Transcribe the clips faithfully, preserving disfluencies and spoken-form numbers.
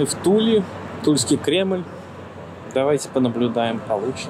Мы в Туле, Тульский Кремль. Давайте понаблюдаем получше.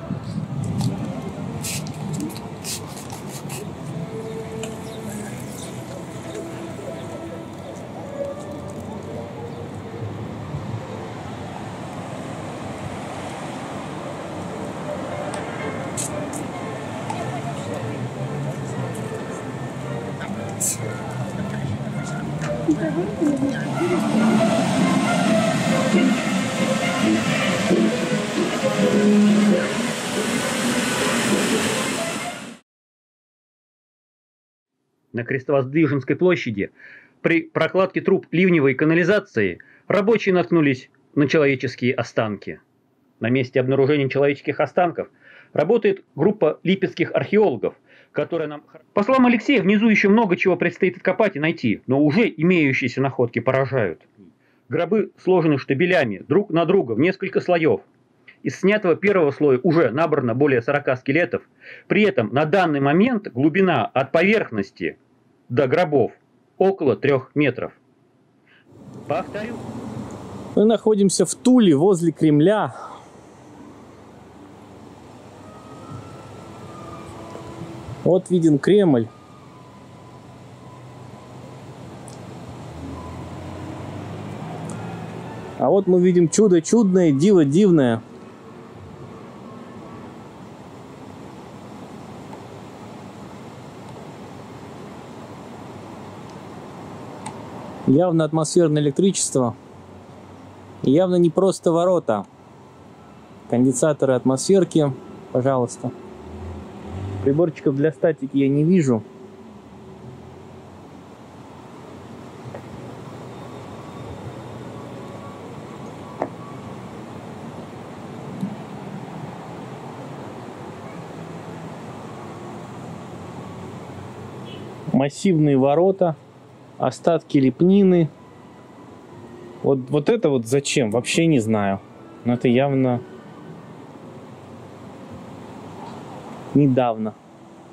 На Крестовоздвиженской площади при прокладке труб ливневой канализации рабочие наткнулись на человеческие останки. На месте обнаружения человеческих останков работает группа липецких археологов, которая нам... По словам Алексея, внизу еще много чего предстоит откопать и найти, но уже имеющиеся находки поражают. Гробы сложены штабелями друг на друга в несколько слоев. Из снятого первого слоя уже набрано более сорока скелетов. При этом на данный момент глубина от поверхности до гробов около трех метров. Повторю. Мы находимся в Туле, возле Кремля. Вот виден Кремль. А вот мы видим чудо чудное, диво дивное. Явно атмосферное электричество. И явно не просто ворота. Конденсаторы, атмосферки, пожалуйста. Приборчиков для статики я не вижу. Массивные ворота. Остатки лепнины. Вот, вот это вот зачем? Вообще не знаю. Но это явно недавно.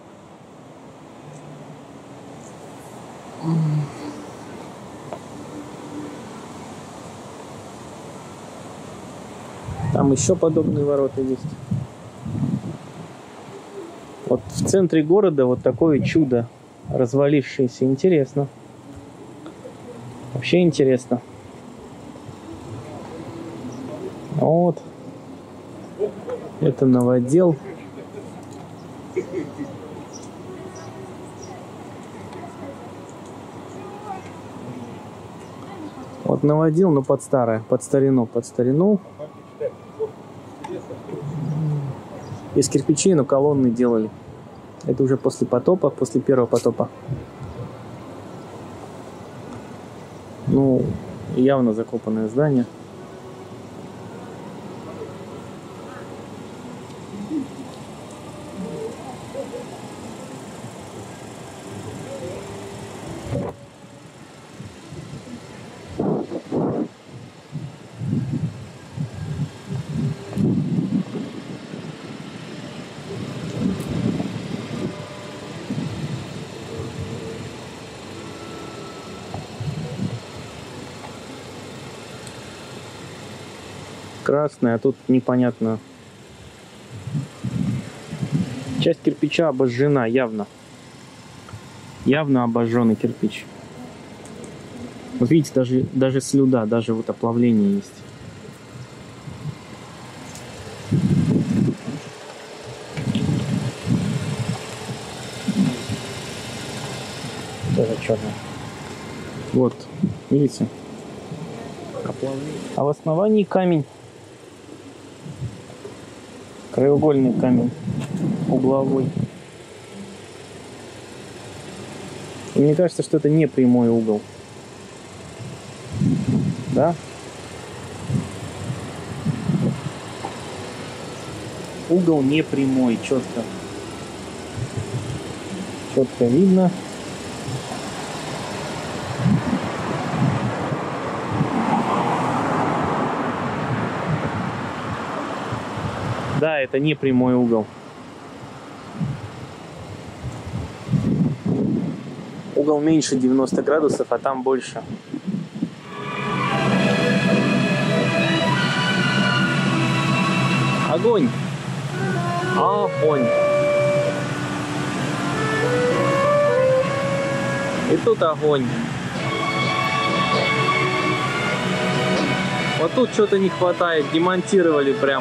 Там еще подобные ворота есть. Вот в центре города вот такое чудо развалившееся. Интересно. Вообще интересно. Вот. Это новодел. Вот новодел, но под старое, под старину, под старину. Из кирпичей, но колонны делали. Это уже после потопа, после первого потопа. Ну, явно закопанное здание. Красная, а тут непонятно. Часть кирпича обожжена, явно. Явно обожженный кирпич. Вот видите, даже, даже слюда, даже вот оплавление есть. Тоже черный. Вот, видите? Оплавление. А в основании камень. Краеугольный камень, угловой. И мне кажется, что это не прямой угол. Да? Угол не прямой, четко. Четко видно. Да, это не прямой угол. Угол меньше девяноста градусов, а там больше. Огонь! Огонь! И тут огонь. Вот тут что-то не хватает, демонтировали прям.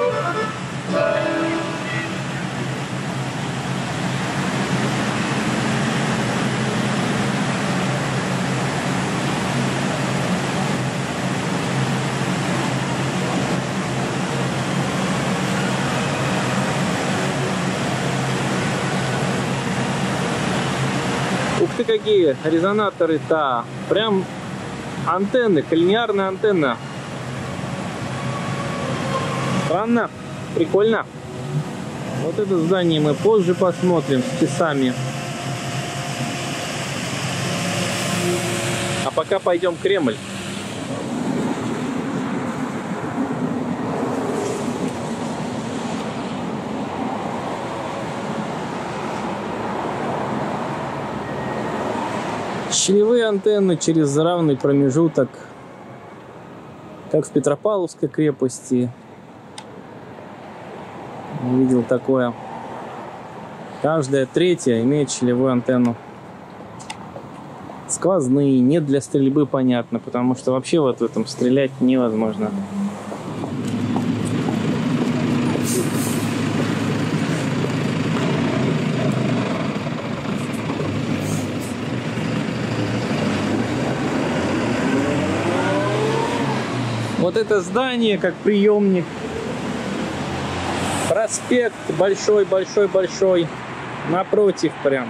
Ух ты, какие резонаторы-то! Прям антенны, коллинеарная антенна. Странно, прикольно. Вот это здание мы позже посмотрим с часами. А пока пойдем в Кремль. Щелевые антенны через равный промежуток, как в Петропавловской крепости. Видел такое. Каждая третья имеет щелевую антенну. Сквозные, нет для стрельбы, понятно, потому что вообще вот в этом стрелять невозможно. Вот это здание как приемник. Проспект большой-большой-большой. Напротив прям.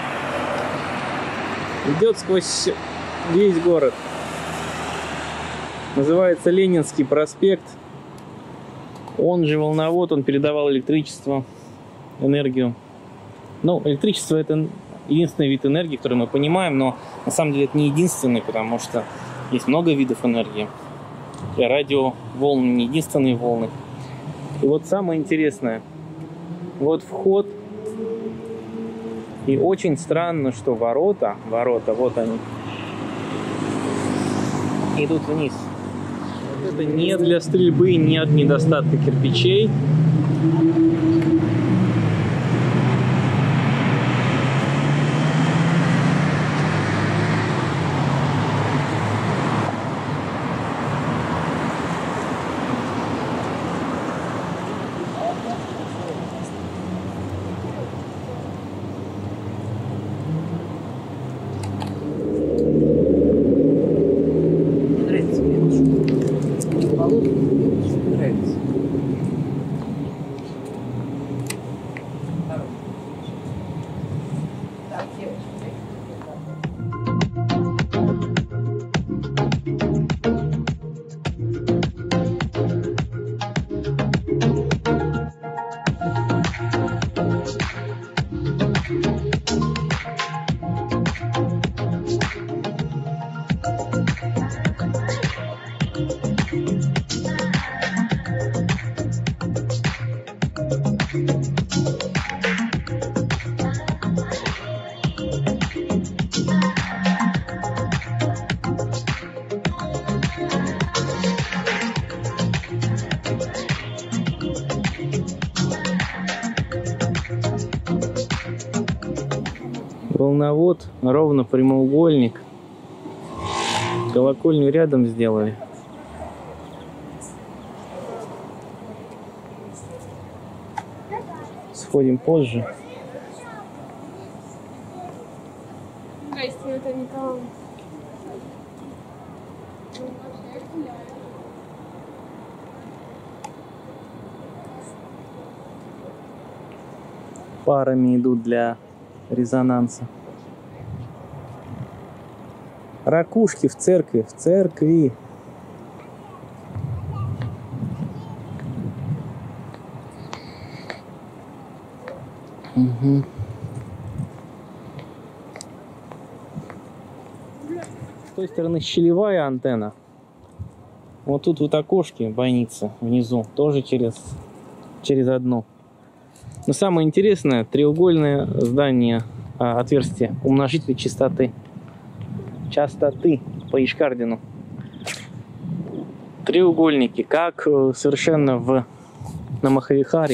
Идет сквозь весь город. Называется Ленинский проспект. Он же волновод, он передавал электричество, энергию. Ну, электричество — это единственный вид энергии, который мы понимаем, но на самом деле это не единственный, потому что есть много видов энергии. И радиоволны не единственные волны. И вот самое интересное. Вот вход. И очень странно, что ворота, ворота, вот они, идут вниз. Вот это не для стрельбы, не от недостатка кирпичей. Волновод, ровно прямоугольник. Колокольню рядом сделали. Сходим позже. Парами идут для резонанса. Ракушки в церкви, в церкви. Угу. С той стороны щелевая антенна. Вот тут вот окошки бойницы внизу, тоже через, через одну. Но самое интересное, треугольное здание, а, отверстие, умножитель частоты. Частоты по Ишкардину. Треугольники, как совершенно в на Махавихаре,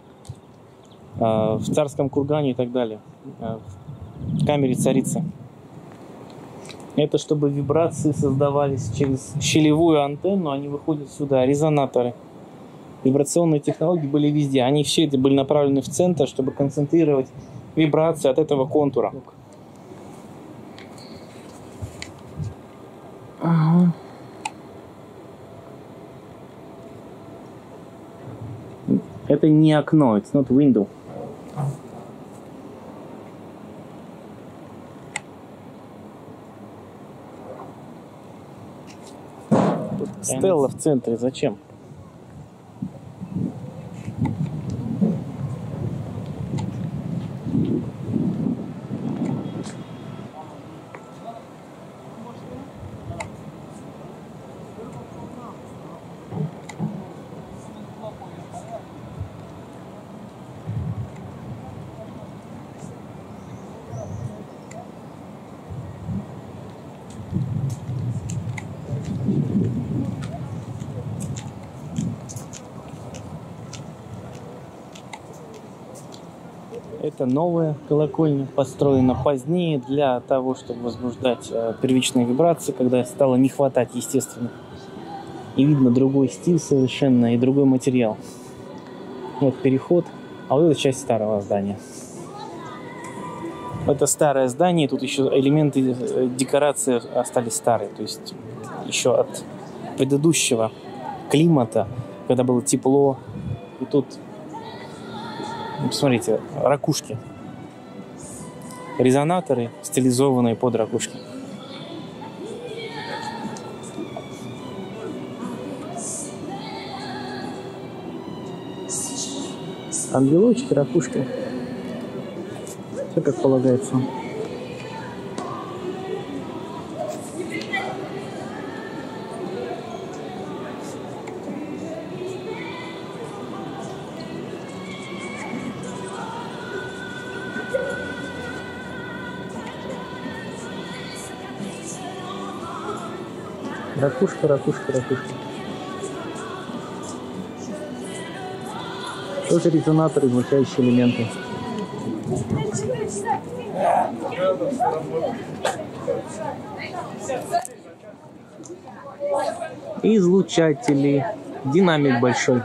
в Царском кургане и так далее, в камере царицы. Это чтобы вибрации создавались через щелевую антенну, они выходят сюда, резонаторы. Вибрационные технологии были везде, они все это были направлены в центр, чтобы концентрировать вибрации от этого контура. Ага. Это не окно, it's not window. Стелла в центре, зачем? Это новая колокольня, построена позднее для того, чтобы возбуждать э, первичные вибрации, когда стало не хватать естественно. И видно другой стиль совершенно и другой материал. Вот переход, а вот эта часть старого здания. Это старое здание, тут еще элементы декорации остались старые, то есть еще от предыдущего климата, когда было тепло, и тут, посмотрите, ракушки, резонаторы, стилизованные под ракушки. Ангелочки, ракушки. Все как полагается. Ракушка, ракушка, ракушка. Тоже резонаторы, излучающие элементы. Излучатели. Динамик большой.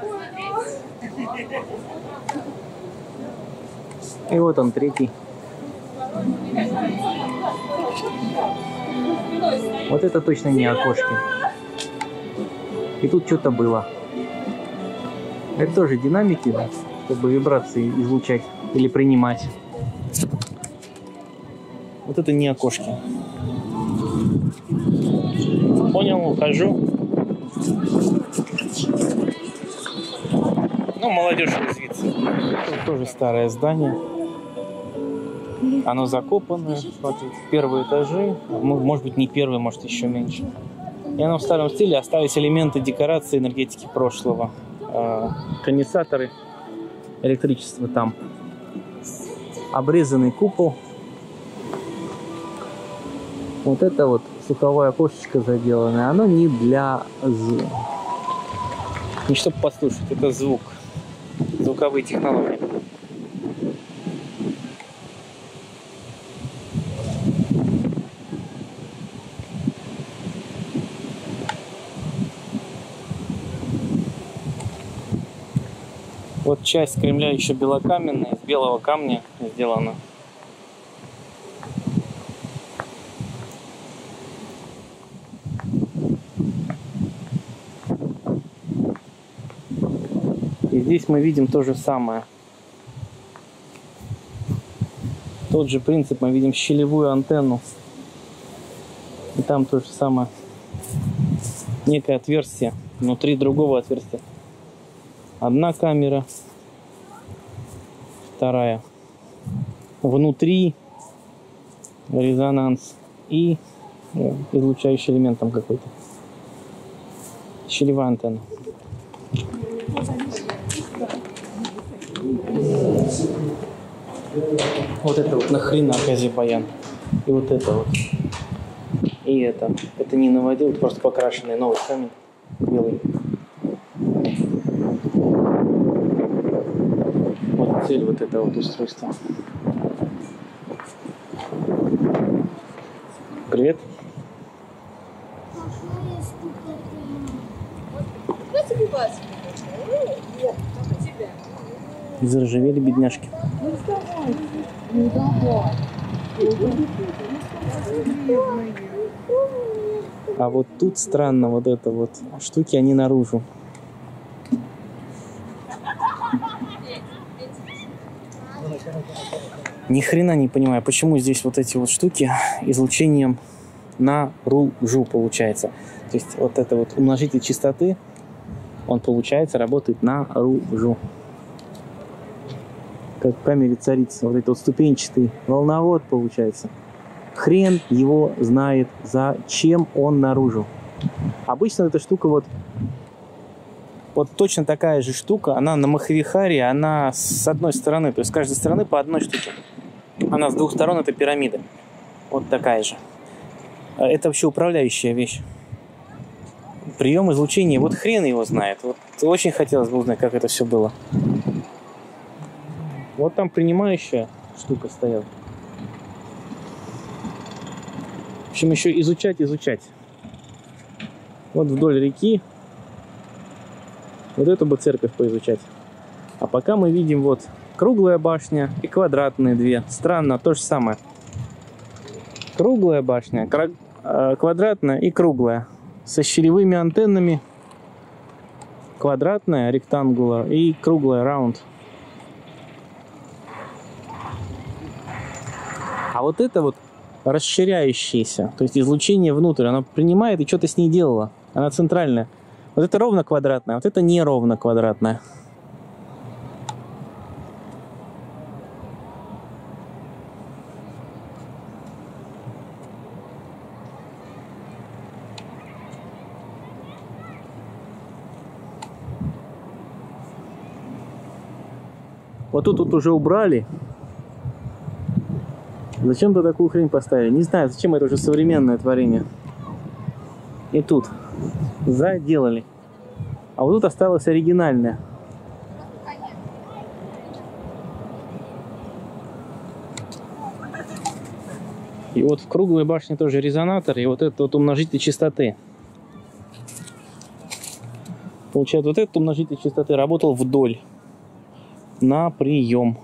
И вот он, третий. Вот это точно не окошки. И тут что-то было. Это тоже динамики, чтобы вибрации излучать или принимать. Вот это не окошки. Понял, ухожу. Ну, молодежь резвится. Тут тоже старое здание. Оно закопанное, смотрите, первые этажи, может быть не первые, может еще меньше. И оно в старом стиле, остались элементы декорации энергетики прошлого. Конденсаторы, электричество там. Обрезанный купол. Вот это вот слуховое окошечко заделанное, оно не для звука. Не чтобы послушать, это звук. Звуковые технологии. Вот часть Кремля еще белокаменная, из белого камня сделана. И здесь мы видим то же самое. Тот же принцип, мы видим щелевую антенну. И там то же самое. Некое отверстие внутри другого отверстия. Одна камера, вторая. Внутри резонанс и ну, излучающий элемент там какой-то. Щелевая антенна. Вот это вот нахрена Казибаян. И вот это вот. И это. Это не наводил, это просто покрашенный новый камень. Белый. цель вот это вот устройство. Привет. Заржавели бедняжки. А вот тут странно, вот это вот штуки, они наружу. Ни хрена не понимаю, почему здесь вот эти вот штуки излучением наружу получается. То есть вот это вот умножитель частоты, он получается работает наружу. Как в камере царицы. Вот этот вот ступенчатый волновод получается. Хрен его знает, зачем он наружу. Обычно эта штука вот вот точно такая же штука, она на маховихаре, она с одной стороны, то есть с каждой стороны по одной штуке. Она с двух сторон, это пирамида. Вот такая же. Это вообще управляющая вещь. Прием излучения, вот хрен его знает. Вот очень хотелось бы узнать, как это все было. Вот там принимающая штука стояла. В общем, еще изучать, изучать. Вот вдоль реки. Вот эту бы церковь поизучать. А пока мы видим вот круглая башня и квадратные две. Странно, то же самое. Круглая башня, квадратная и круглая. Со щелевыми антеннами. Квадратная, ректангула, и круглая, раунд. А вот это вот расширяющееся, то есть излучение внутрь, оно принимает и что-то с ней делало. Она центральная. Вот это ровно квадратная, вот это не ровно квадратная. Вот тут, тут уже убрали. Зачем-то такую хрень поставили. Не знаю, зачем, это уже современное творение. И тут заделали. А вот тут осталось оригинальное. И вот в круглой башне тоже резонатор. И вот этот вот умножитель частоты. Получается, вот этот умножитель частоты работал вдоль. На прием.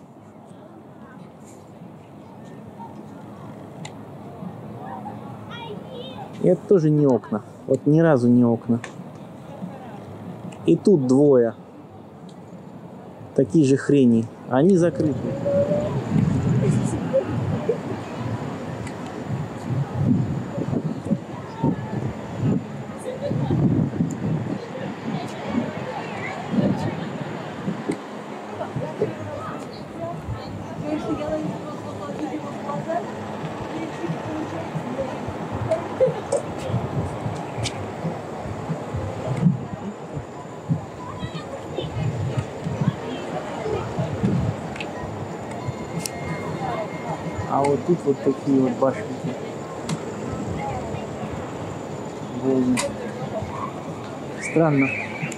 И это тоже не окна. Вот ни разу не окна. И тут двое. Такие же хрени. Они закрыты. А вот тут вот такие вот башенки. Волны. Странно.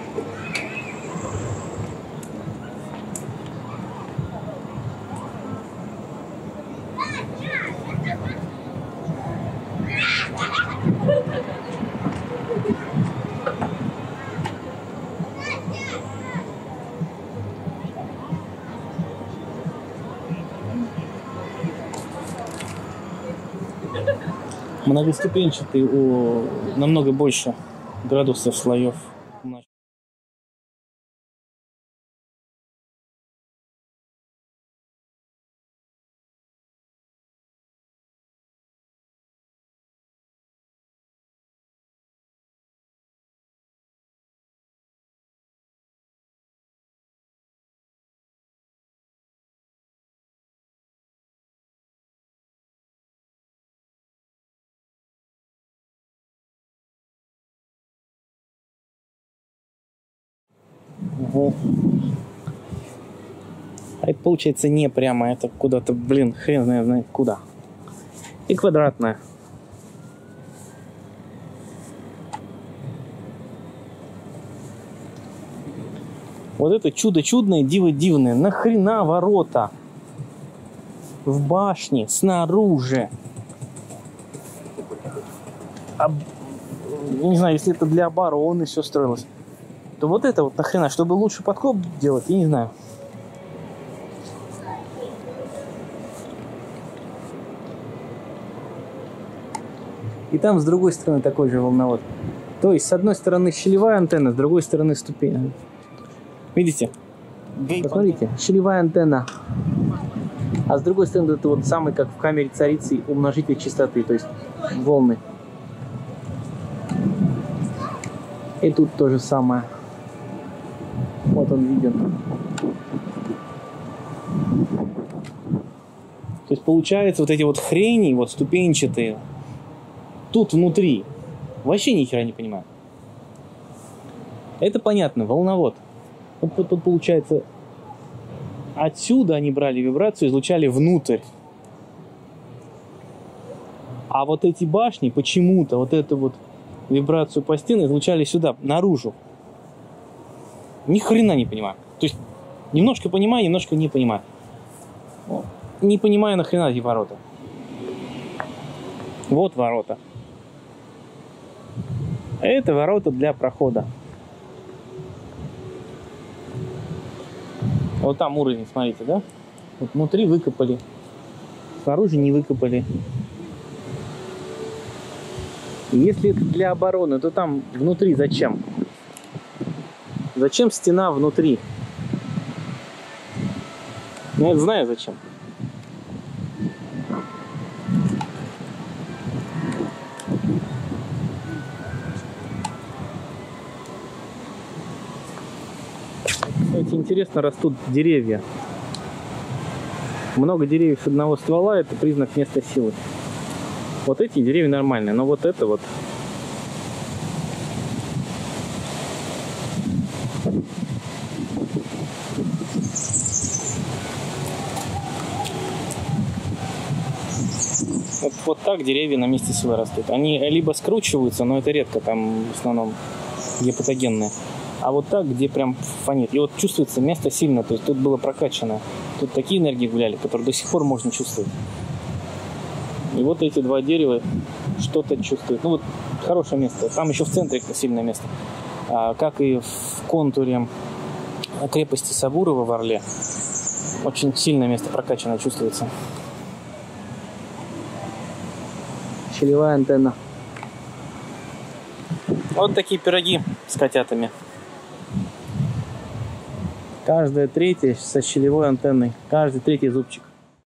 Многоступенчатый, о, намного больше градусов, слоев. Ого. А это получается не прямо, это куда-то, блин, хрен знает, знает куда. И квадратная. Вот это чудо чудное, диво дивное. Нахрена ворота в башне снаружи? А, не знаю, если это для обороны все строилось, то вот это вот нахрена, чтобы лучше подкоп делать, я не знаю. И там с другой стороны такой же волновод. То есть с одной стороны щелевая антенна, с другой стороны ступень. Видите? Посмотрите, щелевая антенна. А с другой стороны это вот самый, как в камере царицы, умножитель частоты, то есть волны. И тут то же самое. Вот он виден. То есть получается вот эти вот хрени, вот ступенчатые, тут внутри. Вообще ни хера не понимаю. Это понятно, волновод. Вот тут получается, отсюда они брали вибрацию, излучали внутрь. А вот эти башни почему-то вот эту вот вибрацию по стенам излучали сюда, наружу. Ни хрена не понимаю. То есть немножко понимаю, немножко не понимаю. Не понимаю, нахрена эти ворота. Вот ворота. Это ворота для прохода. Вот там уровень, смотрите, да? Вот внутри выкопали. Снаружи не выкопали. И если это для обороны, то там внутри зачем? Зачем стена внутри? Ну, я знаю зачем. Кстати, интересно растут деревья. Много деревьев с одного ствола — это признак места силы. Вот эти деревья нормальные, но вот это вот. Вот, вот так деревья на месте силы растут. Они либо скручиваются, но это редко, там в основном гепатогенные. А вот так, где прям фонит. И вот чувствуется место сильно, то есть тут было прокачано. Тут такие энергии гуляли, которые до сих пор можно чувствовать. И вот эти два дерева что-то чувствуют. Ну вот хорошее место. Там еще в центре сильное место. А, как и в контуре крепости Сабурова в Орле. Очень сильное место прокачано чувствуется. Щелевая антенна. Вот такие пироги с котятами. Каждая третья со щелевой антенной. Каждый третий зубчик.